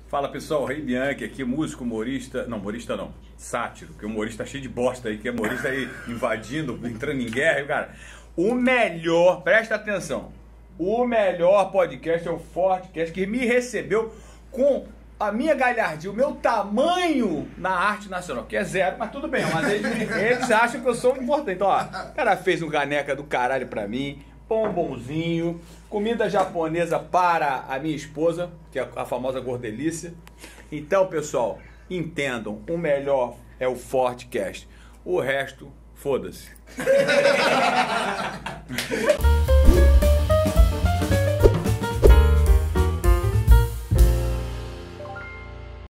Fala pessoal, Rei Bianchi aqui, músico, humorista, não, humorista não, sátiro, que o humorista tá cheio de bosta aí, que é humorista aí invadindo, entrando em guerra, cara. O melhor, presta atenção, o melhor podcast é o Fortecast, que me recebeu com a minha galhardia, o meu tamanho na arte nacional, que é zero, mas tudo bem, mas eles acham que eu sou importante. Então, ó, o cara fez um caneca do caralho pra mim, bombonzinho, comida japonesa para a minha esposa, que é a famosa gordelícia. Então, pessoal, entendam, o melhor é o Fortecast. O resto, foda-se.